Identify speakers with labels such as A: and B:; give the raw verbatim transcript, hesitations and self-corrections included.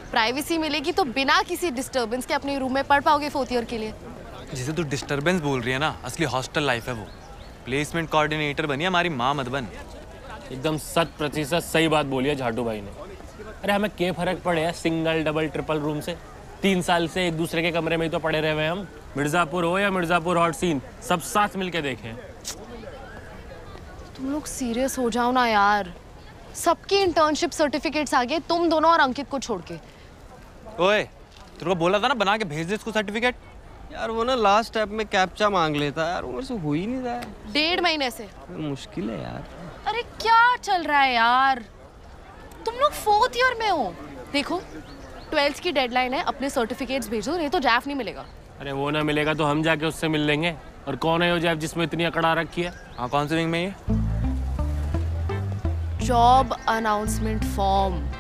A: Privacy मिलेगी तो बिना किसी डिस्टरबेंस के अपने रूम में पढ़ पाओगे फोर्थ ईयर के लिए।
B: जिसे तू डिस्टरबेंस बोल रही है ना, असली हॉस्टल लाइफ है वो। प्लेसमेंट कोऑर्डिनेटर बनी, हमारी माँ मत बन।
C: एकदम शत प्रतिशत सही बात बोली है झाटू भाई ने। अरे हमें क्या फर्क पड़े है सिंगल डबल ट्रिपल रूम से? तीन साल से एक दूसरे के कमरे में ही तो पड़े रहे हुए हम। मिर्जापुर हो या मिर्जापुर हॉट सीन, सब साथ मिलके देखें।
A: तुम लोग सीरियस हो जाओ ना यार। सबकी इंटर्नशिप सर्टिफिकेट्स आ गए, तुम दोनों और अंकित को छोड़ के।
B: ओए, तेरे को बोला था ना बना के भेज दे इसको सर्टिफिकेट।
D: यार वो ना लास्ट स्टेप में कैप्चा मांग लेता है यार, वो मेरे से हो ही नहीं रहा है।
A: डेढ़ महीने से
D: मुश्किल है यार।
A: अरे क्या चल रहा है यार, तुम लोग फोर्थ ईयर में हो। देखो ट्वेल्थ की डेडलाइन है, अपने सर्टिफिकेट्स भेजो, नहीं तो जैफ नहीं मिलेगा।
C: अरे वो ना मिलेगा तो हम जाके उससे मिल लेंगे। और कौन है वो जैफ जिसमें इतनी अकड़ा रखी है?
B: हाँ, कौन से विंग में ये?
A: Job announcement form.